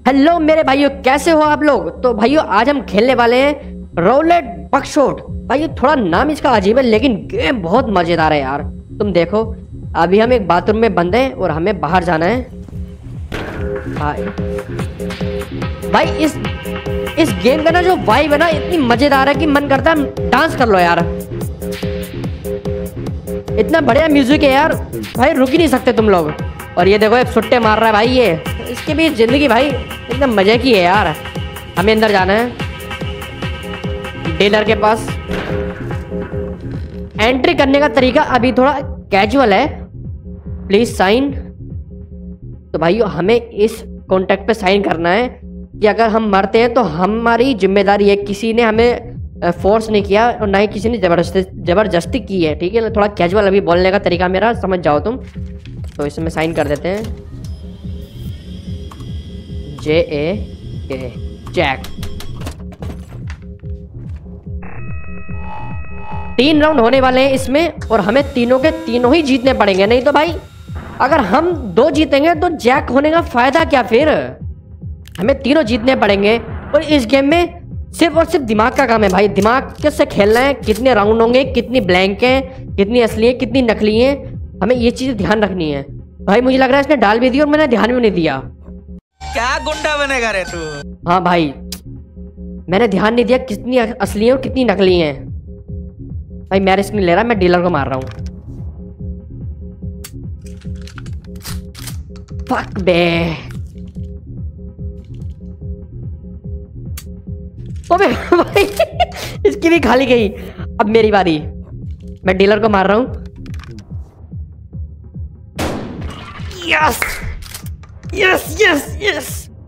Hello मेरे भाइयों, कैसे हो आप लोग। तो भाइयों आज हम खेलने वाले हैं रोलेट बकशॉट। भाई थोड़ा नाम इसका अजीब है लेकिन गेम बहुत मजेदार है यार। तुम देखो अभी हम एक बाथरूम में बंद हैं और हमें बाहर जाना है। भाई इस गेम का ना जो वाइब है ना इतनी मजेदार है कि मन करता है डांस कर लो यार। इतना बढ़िया म्यूजिक है यार, भाई रुक ही नहीं सकते तुम लोग। और ये देखो एक सुट्टे मार रहा है भाई, ये इसकी भी जिंदगी भाई एकदम मजे की है यार। हमें अंदर जाना है डीलर के पास। एंट्री करने का तरीका अभी थोड़ा कैजुअल है। Please sign. तो भाइयों हमें इस कॉन्ट्रैक्ट पे साइन करना है कि अगर हम मरते हैं तो हमारी जिम्मेदारी है। किसी ने हमें फोर्स नहीं किया और ना ही किसी ने जबरदस्ती की है, ठीक है। थोड़ा कैजुअल अभी बोलने का तरीका मेरा, समझ जाओ तुम। तो इसमें साइन कर देते हैं JAK जैक। 3 राउंड होने वाले हैं इसमें और हमें तीनों के तीनों ही जीतने पड़ेंगे। नहीं तो भाई अगर हम 2 जीतेंगे तो जैक होने का फायदा क्या फिर। हमें तीनों जीतने पड़ेंगे और इस गेम में सिर्फ और सिर्फ दिमाग का काम है भाई। दिमाग कैसे खेलना है, कितने राउंड होंगे, कितनी ब्लैंक हैं, कितनी असली है, कितनी नकली है, हमें ये चीज ध्यान रखनी है। भाई मुझे लग रहा है इसने डाल भी दी और मैंने ध्यान भी नहीं दिया। क्या गुंडा बनेगा रे तू। हाँ भाई मैंने ध्यान नहीं दिया कितनी असली है और कितनी नकली है। भाई मैं रिस्क नहीं ले रहा, मैं डीलर को मार रहा हूँ। फक बे। अबे भाई इसकी भी खाली गई। अब मेरी बारी, मैं डीलर को मार रहा हूँ। Yes yes yes yes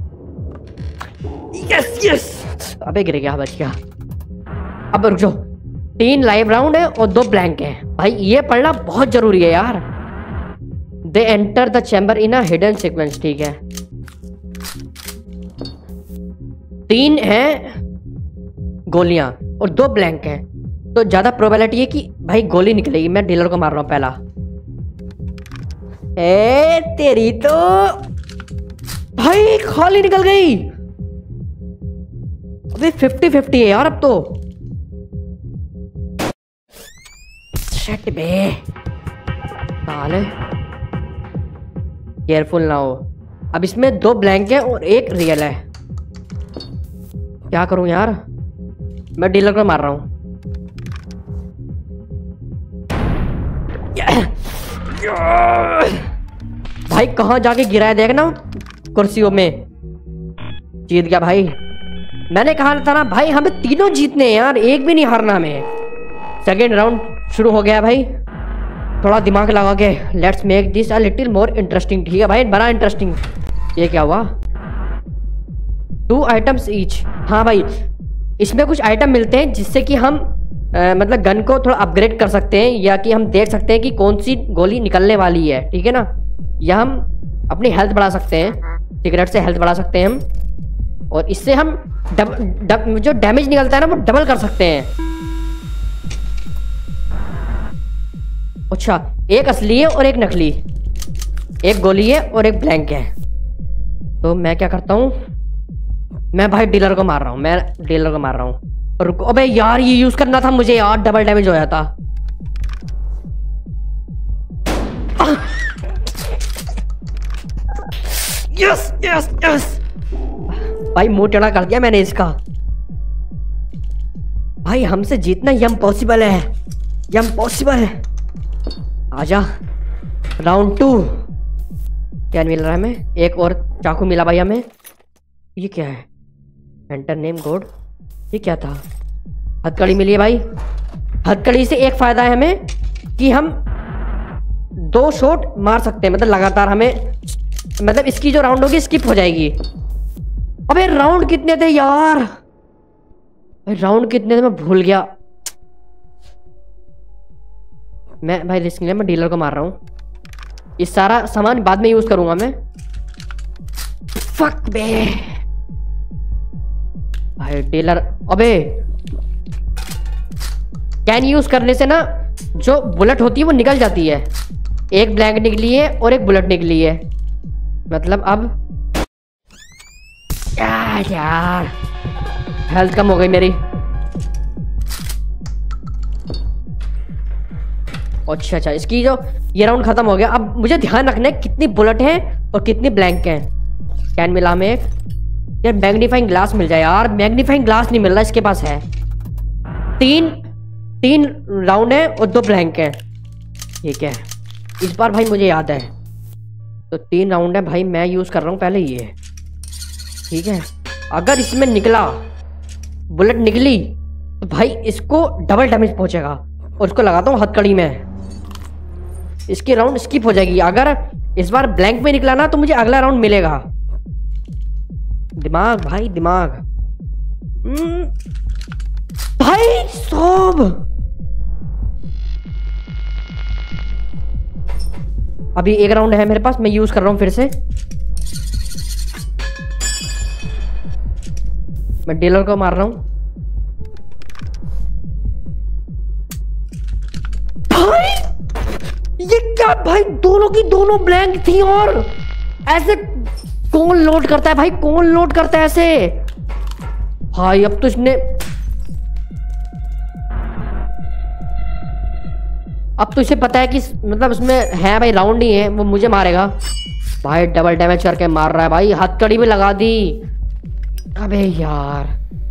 yes yes. अबे गिर गया, बच गया। अब रुक जाओ, 3 लाइव राउंड है और 2 ब्लैंक है। भाई ये पढ़ना बहुत जरूरी है यार। They enter the chamber in a hidden sequence, ठीक है। 3 है गोलियां और 2 ब्लैंक हैं, तो ज्यादा प्रोबेबिलिटी है कि भाई गोली निकलेगी। मैं डीलर को मार रहा हूं पहला। ए तेरी तो भाई खाली निकल गई। अबे 50-50 है यार अब तो। शिट बे साले, केयरफुल ना हो। अब इसमें 2 ब्लैंक है और 1 रियल है। क्या करूं यार, मैं डीलर को मार रहा हूं। भाई कहां जाके गिरा है देखना, कुर्सियों में। जीत गया भाई। मैंने कहा था ना भाई हमें तीनों जीतने हैं यार, एक भी नहीं हारना हमें। सेकेंड राउंड शुरू हो गया भाई। थोड़ा दिमाग लगा के let's make this a little more interesting, ठीक है भाई, बड़ा इंटरेस्टिंग। ये क्या हुआ, 2 आइटम्स ईच। हाँ भाई इसमें कुछ आइटम मिलते हैं जिससे कि हम मतलब गन को थोड़ा अपग्रेड कर सकते हैं, या कि हम देख सकते हैं कि कौन सी गोली निकलने वाली है, ठीक है ना। या हम अपनी हेल्थ बढ़ा सकते हैं, सिगरेट से हेल्थ बढ़ा सकते हैं हम। और इससे हम जो डैमेज निकलता है ना वो डबल कर सकते हैं। अच्छा, एक असली है और एक नकली, एक गोली है और एक ब्लैंक है। तो मैं क्या करता हूँ, मैं भाई डीलर को मार रहा हूँ, मैं डीलर को मार रहा हूँ। रुको, अबे यार ये यूज करना था मुझे यार, डबल डैमेज हो जाता। यस यस यस भाई, मुंह टेढ़ा कर दिया मैंने इसका। भाई हमसे जीतना इम्पॉसिबल है, इम्पॉसिबल है। आजा राउंड 2। क्या मिल रहा है हमें, एक और चाकू मिला भाई हमें। ये क्या है, एंटर नेम कोड। ये क्या था, हथकड़ी मिली है भाई। हथकड़ी से एक फायदा है हमें कि हम 2 शॉट मार सकते हैं, मतलब लगातार। हमें मतलब इसकी जो राउंड होगी स्किप हो जाएगी। अबे राउंड कितने थे यार, राउंड कितने थे मैं भूल गया। मैं भाई रिस्क नहीं, मैं डीलर को मार रहा हूँ। ये सारा सामान बाद में यूज करूंगा मैं। फक बे भाई डीलर। अबे कैन यूज करने से ना जो बुलेट होती है वो निकल जाती है। एक ब्लैंक निकली है और एक बुलेट निकली है, मतलब अब यार हेल्थ कम हो गई मेरी। अच्छा अच्छा, इसकी जो ये राउंड खत्म हो गया। अब मुझे ध्यान रखना है कितनी बुलेट है और कितनी ब्लैंक है। कैन मिला में यार मैग्नीफाइंग ग्लास मिल जाए यार। मैग्नीफाइंग ग्लास नहीं मिल रहा, इसके पास है। तीन राउंड है और 2 ब्लैंक है। ठीक है, इस बार भाई मुझे याद है। तो 3 राउंड है भाई, मैं यूज कर रहा हूँ पहले ये। ठीक है, अगर इसमें निकला, बुलेट निकली तो भाई इसको डबल डैमेज पहुंचेगा। और उसको लगाता हूँ हथकड़ी में, इसकी राउंड स्किप हो जाएगी। अगर इस बार ब्लैंक में निकला ना तो मुझे अगला राउंड मिलेगा। दिमाग भाई दिमाग। भाई सब अभी 1 राउंड है मेरे पास, मैं यूज कर रहा हूं फिर से। मैं डीलर को मार रहा हूं। भाई ये क्या भाई, दोनों की दोनों ब्लैंक थी। और ऐसे कौन लोड करता है भाई, कौन लोड करता है ऐसे भाई। अब तो इसने, अब तो इसे पता है कि मतलब उसमें है भाई राउंड ही है, वो मुझे मारेगा भाई। डबल डैमेज करके मार रहा है भाई, हथकड़ी भी लगा दी। अबे यार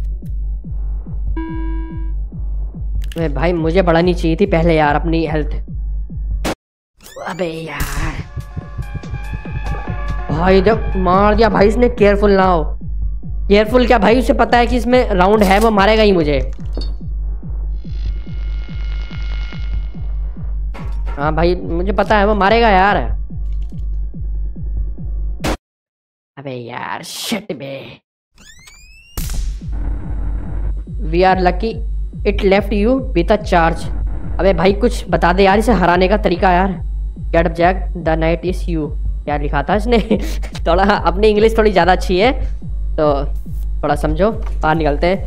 भाई मुझे बढ़ानी चाहिए थी पहले यार अपनी हेल्थ। अबे यार भाई जब मार दिया भाई इसने। केयरफुल ना हो। केयरफुल क्या भाई, उसे पता है कि इसमें राउंड है, वो मारेगा ही मुझे। हाँ भाई मुझे पता है वो मारेगा यार। अबे यार शिट बे। We are lucky it left you with a charge. अबे भाई कुछ बता दे यार इसे हराने का तरीका यार। Get up Jack the night is you. क्या लिखा था इसने थोड़ा अपनी इंग्लिश थोड़ी ज़्यादा अच्छी है तो थोड़ा समझो। बाहर निकलते हैं।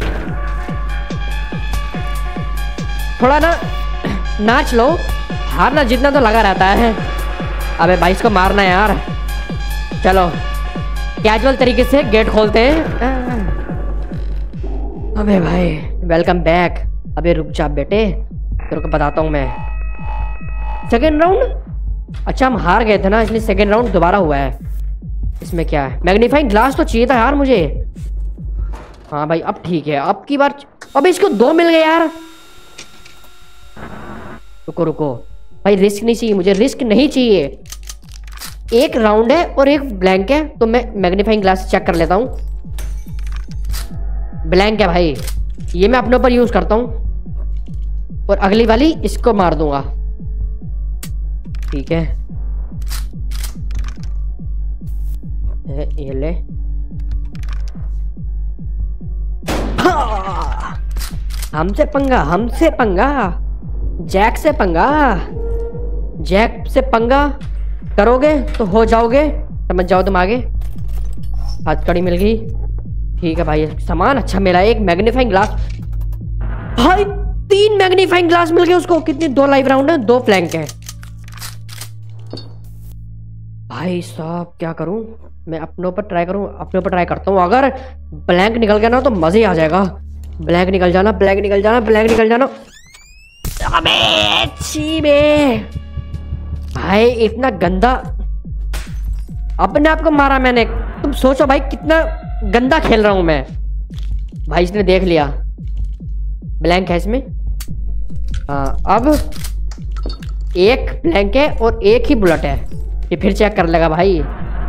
थोड़ा ना नाच लो, हारना जितना तो लगा रहता है। अबे भाई इसको मारना है यार। चलो कैजुअल तरीके से गेट खोलते हैं। अबे भाई वेलकम बैक। अबे रुक जा बेटे, तेरे को बताता हूँ मैं। सेकेंड राउंड, अच्छा हम हार गए थे ना इसलिए सेकेंड राउंड दोबारा हुआ है। इसमें क्या है, मैग्नीफाइंग ग्लास तो चाहिए था यार मुझे। हाँ भाई अब ठीक है, अब की बार। अबे इसको 2 मिल गए यार। रुको रुको भाई, रिस्क नहीं चाहिए मुझे, रिस्क नहीं चाहिए। 1 राउंड है और 1 ब्लैंक है तो मैं मैग्नीफाइंग ग्लास चेक कर लेता हूँ। ब्लैंक है भाई, ये मैं अपने ऊपर यूज करता हूँ और अगली वाली इसको मार दूंगा। ठीक है ये ले। हमसे पंगा, हमसे पंगा, जैक से पंगा। जैक से पंगा करोगे तो हो जाओगे, समझ जाओ तुम आगे। हथकड़ी मिल गई। ठीक है भाई सामान अच्छा मिला। 1 मैग्नीफाइंग ग्लास भाई, 3 मैग्नीफाइंग ग्लास मिल गए उसको। कितनी 2 लाइव राउंड है, 2 फ्लैंक है। भाई साहब क्या करूं मैं, अपने ऊपर ट्राई करूं, अपने ऊपर ट्राई करता हूं। अगर ब्लैंक निकल गया ना तो मजे आ जाएगा। ब्लैंक निकल जाना, ब्लैंक निकल जाना, ब्लैंक निकल जाना। अबे छी बे भाई, इतना गंदा अपने आप को मारा मैंने। तुम सोचो भाई कितना गंदा खेल रहा हूं मैं। भाई इसने देख लिया ब्लैंक है इसमें। हाँ अब 1 ब्लैंक है और 1 ही बुलेट है। ये फिर चेक कर लेगा भाई।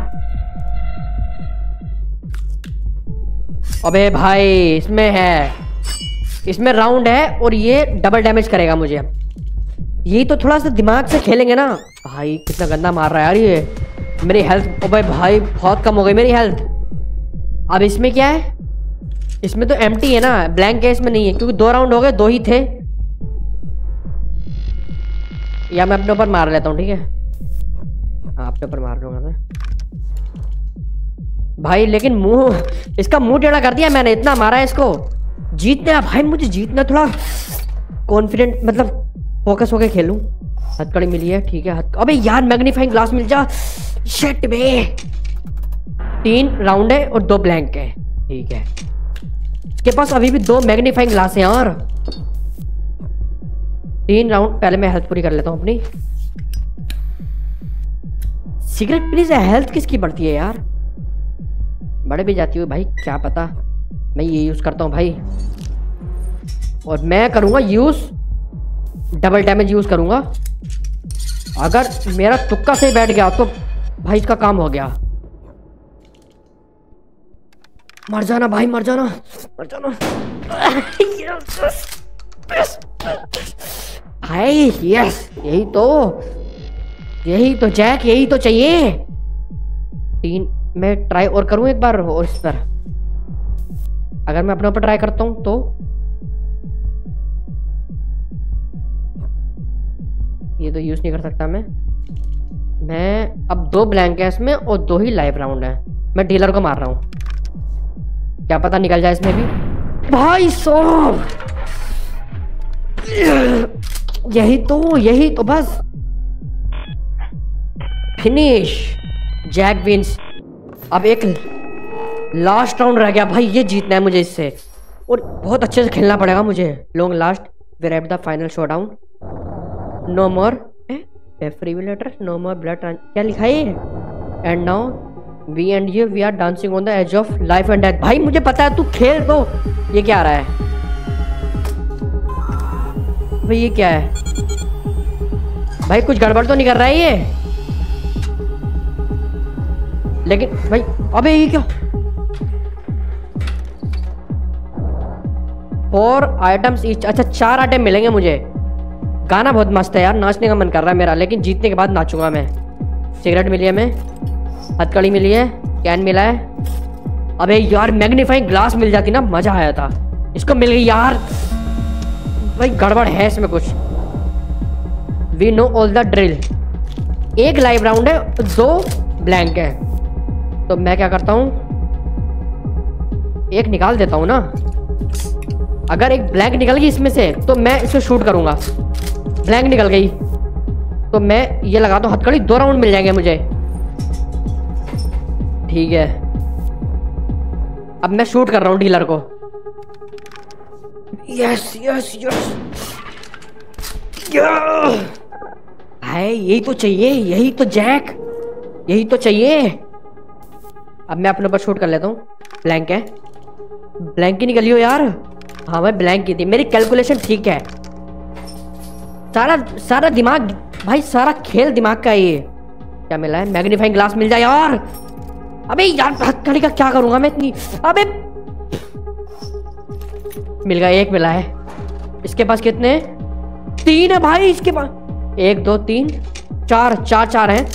अबे भाई इसमें है, इसमें राउंड है और ये डबल डैमेज करेगा मुझे। अब यही तो थोड़ा सा दिमाग से खेलेंगे ना। भाई कितना गंदा मार रहा है यार ये। मेरी हेल्थ, अबे भाई बहुत कम हो गई मेरी हेल्थ। अब इसमें क्या है, इसमें तो एम्प्टी है ना, ब्लैंक है इसमें नहीं है क्योंकि 2 राउंड हो गए, 2 ही थे। या मैं अपने ऊपर मार लेता हूँ। ठीक है हाँ अपने ऊपर मार लूंगा मैं भाई। लेकिन मुंह, इसका मुंह टेढ़ा कर दिया मैंने, इतना मारा है इसको। जीतना भाई, मुझे जीतना। थोड़ा कॉन्फिडेंट मतलब फोकस होके खेलूं। हथकड़ी मिली है ठीक है। अबे यार मैग्नीफाइंग ग्लास मिल जा। शिट बे 3 राउंड है और 2 ब्लैंक है। ठीक है, इसके पास अभी भी 2 मैग्नीफाइंग ग्लास हैं यार। 3 राउंड, पहले मैं हेल्थ पूरी कर लेता हूँ अपनी। सिगरेट पीने से हेल्थ किसकी बढ़ती है यार? बढ़ भी जाती है भाई, क्या पता। मैं ये यूज करता हूँ भाई, और मैं करूंगा यूज डबल डैमेज यूज करूंगा। अगर मेरा तुक्का से बैठ गया तो भाई इसका काम हो गया। मर जाना भाई, मर जाना, मर जाना भाई। यस, यही तो जैक, यही तो चाहिए। 3 मैं ट्राई और करूं एक बार, और इस पर अगर मैं अपने ऊपर ट्राई करता हूं तो ये तो यूज नहीं कर सकता मैं अब 2 ब्लैंक है इसमें और 2 ही लाइव राउंड है। मैं डीलर को मार रहा हूँ, क्या पता निकल जाए इसमें भी। भाई साहब, यही तो बस फिनिश। Jack wins. अब एक लास्ट राउंड रह गया भाई, ये जीतना है मुझे इससे, और बहुत अच्छे से खेलना पड़ेगा मुझे। Long last, we wrap the final showdown. No more defibrillator, no more blood, क्या लिखा है? And now we and you we are dancing on the edge of life and death. भाई मुझे पता है, तू खेल तो। ये क्या आ रहा है भाई? ये क्या है भाई? कुछ गड़बड़ तो नहीं कर रहा है ये? लेकिन भाई, अबे ये क्या? 4 आइटम्स ईच। अच्छा 4 आइटम मिलेंगे मुझे। गाना बहुत मस्त है यार, नाचने का मन कर रहा है मेरा, लेकिन जीतने के बाद नाचूंगा मैं। सिगरेट मिली है, मैं हथकड़ी मिली है, कैन मिला है। अबे यार मैग्नीफाइंग ग्लास मिल जाती ना, मजा आया था। इसको मिल गई यार। भाई गड़बड़ है इसमें कुछ। We know all the drill. 1 live round है, 2 ब्लैंक है, तो मैं क्या करता हूँ, 1 निकाल देता हूँ ना। अगर 1 ब्लैंक निकल गई इसमें से तो मैं इसे शूट करूंगा। ब्लैंक निकल गई तो मैं ये लगाता हूँ हथकड़ी, 2 राउंड मिल जाएंगे मुझे। ठीक है, अब मैं शूट कर रहा हूँ डीलर को। यस यस यस, भाई यही तो चाहिए, यही तो जैक, यही तो चाहिए। अब मैं अपने ऊपर शूट कर लेता हूँ। ब्लैंक है, ब्लैंक की निकली हो यार। हाँ भाई ब्लैंक की थी, मेरी कैलकुलेशन ठीक है। सारा दिमाग भाई, सारा खेल दिमाग का। ये क्या मिला है? मैग्नीफाइंग ग्लास मिल जाए यार। अबे यार हथकड़ी का क्या करूंगा मैं इतनी? अबे मिल गया, 1 मिला है। इसके पास कितने? 3 है भाई इसके पास। 1 2 3 4 हैं।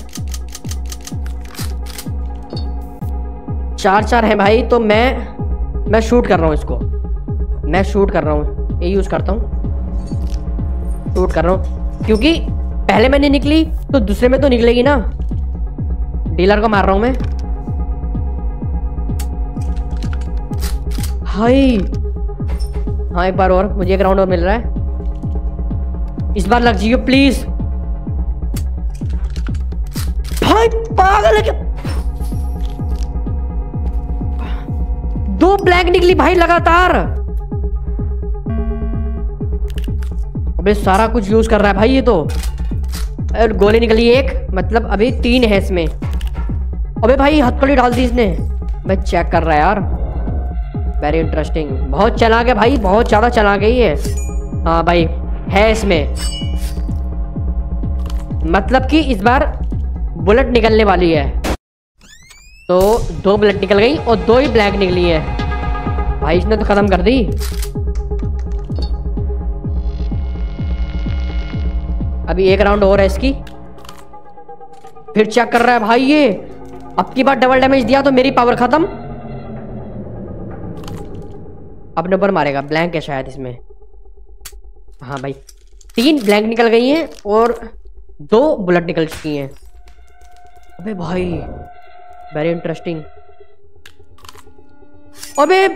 4 है भाई, तो मैं शूट कर रहा हूँ इसको। मैं शूट कर रहा हूँ, ये यूज करता हूँ। शूट कर रहा हूँ क्योंकि पहले में नहीं निकली तो दूसरे में तो निकलेगी ना। डीलर को मार रहा हूँ मैं। हाय, हाँ एक बार और, मुझे 1 राउंड और मिल रहा है। इस बार लग जाइए प्लीज। भाई पागल है क्या? 2 ब्लैंक निकली भाई लगातार। अबे सारा कुछ यूज कर रहा है भाई ये तो। और गोली निकली 1, मतलब अभी 3 है इसमें। अबे भाई हथकड़ी डाल दी इसने। मैं चेक कर रहा है यार। वेरी इंटरेस्टिंग, बहुत चालाक है भाई, बहुत ज्यादा चालाक है ये। हाँ भाई है इसमें, मतलब कि इस बार बुलेट निकलने वाली है। तो 2 बुलेट निकल गई और 2 ही ब्लैक निकली है। भाई इसने तो खत्म कर दी। अभी 1 राउंड और है इसकी। फिर चेक कर रहा है भाई ये। अब की बार डबल डैमेज दिया तो मेरी पावर खत्म। अपने ऊपर मारेगा। ब्लैंक है शायद इसमें। हाँ भाई 3 ब्लैंक निकल गई हैं और 2 बुलेट निकल चुकी हैं। अबे भाई वेरी इंटरेस्टिंग। अबे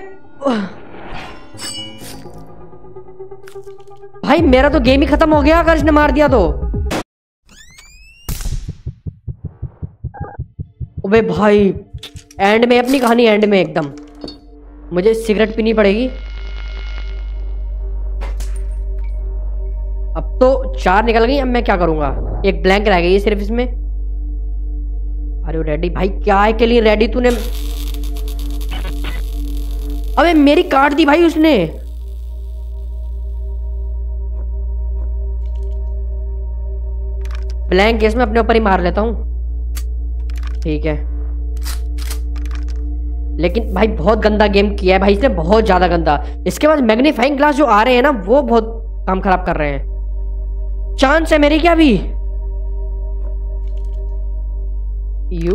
भाई मेरा तो गेम ही खत्म हो गया अगर इसने मार दिया तो। अबे भाई एंड में अपनी कहानी, एंड में एकदम मुझे सिगरेट पीनी पड़ेगी। अब तो 4 निकल गई, अब मैं क्या करूंगा? एक ब्लैंक रह गई है सिर्फ इसमें। अरे रेडी भाई, क्या है के लिए रेडी तूने? अबे मेरी काट दी भाई उसने। ब्लैंक केस में अपने ऊपर ही मार लेता हूं, ठीक है। लेकिन भाई बहुत गंदा गेम किया है भाई इसने, बहुत ज्यादा गंदा। इसके बाद मैग्नीफाइंग ग्लास जो आ रहे हैं ना, वो बहुत काम खराब कर रहे हैं। चांस है मेरी क्या भी? यू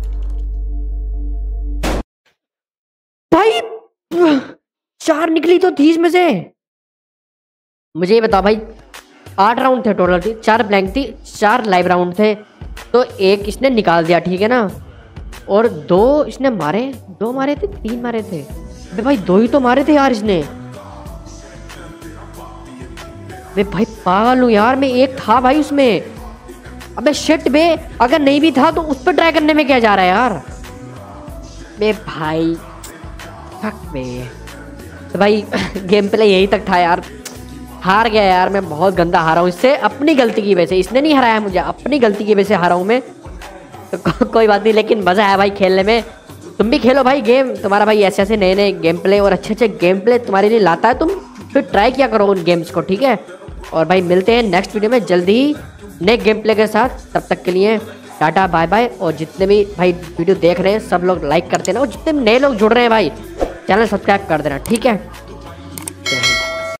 भाई 4 निकली तो 30 में से। मुझे ये बताओ भाई, 8 राउंड थे टोटल, थी 4 ब्लैंक थी, 4 लाइव राउंड थे, तो एक इसने निकाल दिया, ठीक है ना। और 2 इसने मारे, 2 मारे थे, 3 मारे थे। अबे भाई 2 ही तो मारे थे यार इसने। अबे भाई पागल हूँ यार मैं, एक था भाई उसमें। अबे शिट बे, अगर नहीं भी था तो उस पर ट्राई करने में क्या जा रहा है यार? बे भाई फक बे। तो भाई गेम प्ले यही तक था यार, हार गया यार मैं, बहुत गंदा हारा हूँ इससे, अपनी गलती की वजह से। इसने नहीं हराया मुझे, अपनी गलती की वजह से हारा हूँ मैं। तो कोई बात नहीं, लेकिन मज़ा आया भाई खेलने में। तुम भी खेलो भाई गेम, तुम्हारा भाई ऐसे ऐसे नए नए गेम प्ले और अच्छे अच्छे गेम प्ले तुम्हारे लिए लाता है, तुम फिर ट्राई किया करो उन गेम्स को, ठीक है। और भाई मिलते हैं नेक्स्ट वीडियो में जल्दी ही नए गेम प्ले के साथ। तब तक के लिए टाटा बाय बाय। और जितने भी भाई वीडियो देख रहे हैं सब लोग लाइक करते ना, और जितने नए लोग जुड़ रहे हैं भाई चैनल सब्सक्राइब कर देना, ठीक है।